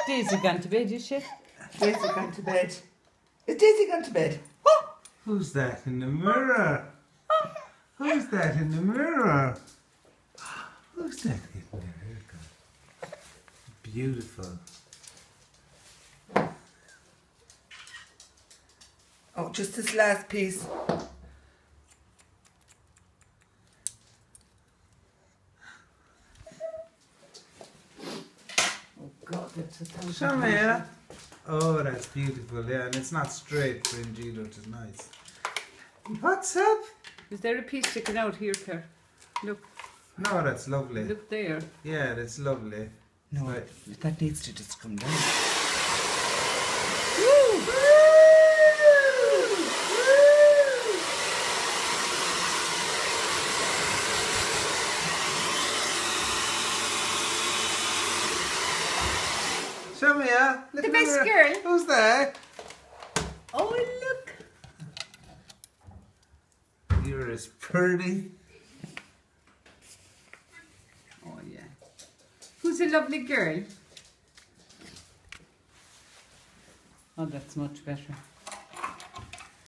Daisy gone to bed, is she? Daisy gone to bed. Is Daisy gone to bed? Oh. Who's that in the mirror? Who's that in the mirror? Who's that getting their haircut? Beautiful. Oh, just this last piece. Oh God, that's a thousand. Show me, yeah. Oh, that's beautiful, yeah, and it's not straight fringe either, which is nice. What's up? Is there a piece sticking out here, Claire? Look. No, that's lovely. Look there. Yeah, that's lovely. No, Right. that needs to just come down. Show me, yeah. The best girl. Who's that? Oh, look. You're as pretty. Oh, yeah. Who's a lovely girl? Oh, that's much better.